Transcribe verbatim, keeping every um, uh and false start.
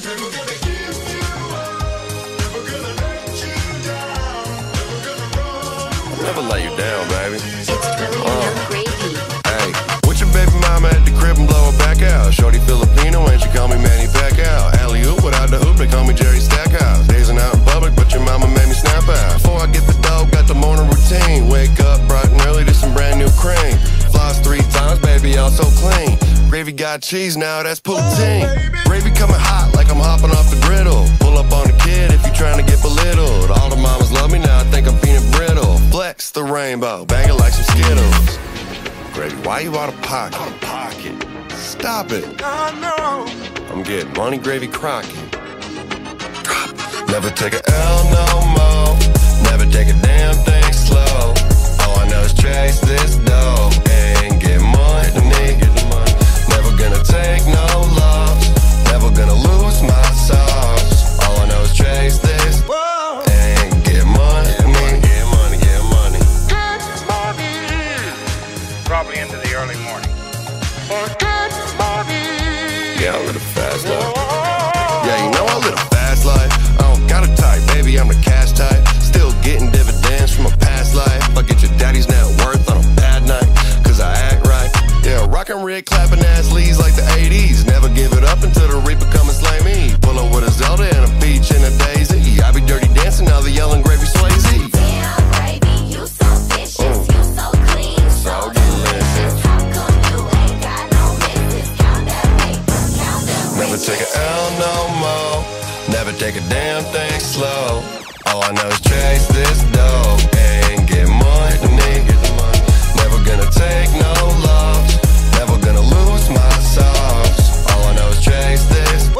Never let you down, baby. It's Filipino gravy. Hey, with your baby mama at the crib and blow her back out. Shorty Filipino and she call me Manny Pacquiao. Alley-oop without the hoop, they call me Jerry Stackhouse. Dazing out in public, but your mama made me snap out. Before I get the dough, got the morning routine. Wake up bright and early to some brand new cream. Floss three times, baby, all so clean. Gravy got cheese now, that's poutine. Gravy coming hot like I'm hopping off the griddle. Pull up on the kid if you trying to get belittled. All the mamas love me now, I think I'm peanut brittle. Flex the rainbow, bang it like some Skittles. Gravy, why you out of pocket? Out of pocket. Stop it. I know. I'm getting money, Gravy Crockett. Drop it. Never take a L no more. Never take a damn thing slow. All I know is chase this dough and get money. Never gonna take no loss. Never gonna lose my sauce. All I know is chase this Whoa. And get money. Get money, get money, get money. Get money. Probably into the early morning. Get money. Yeah, I live a fast life. Yeah, you know I live a fast life. I don't got a type, baby, I'm the cash type. Still getting dividends from a past life. I get your daddy's net worth on a bad night, cause I act right. Yeah, rockin' red, clapping ass leads like the eighties. Never give it up until the reaper come and slay me. Pull up with a Zelda and a peach and a daisy. I be dirty dancing, now the yelling Gravy Swayze. Damn, Gravy, you so vicious, Ooh. you so clean, so, So delicious. How come you ain't got no misses? Count that paper, count that Never riches. take a L no more. Never take a damn thing slow. All I know is chase this dough and get money. Never gonna take no loss. Never gonna lose my sauce. All I know is chase this.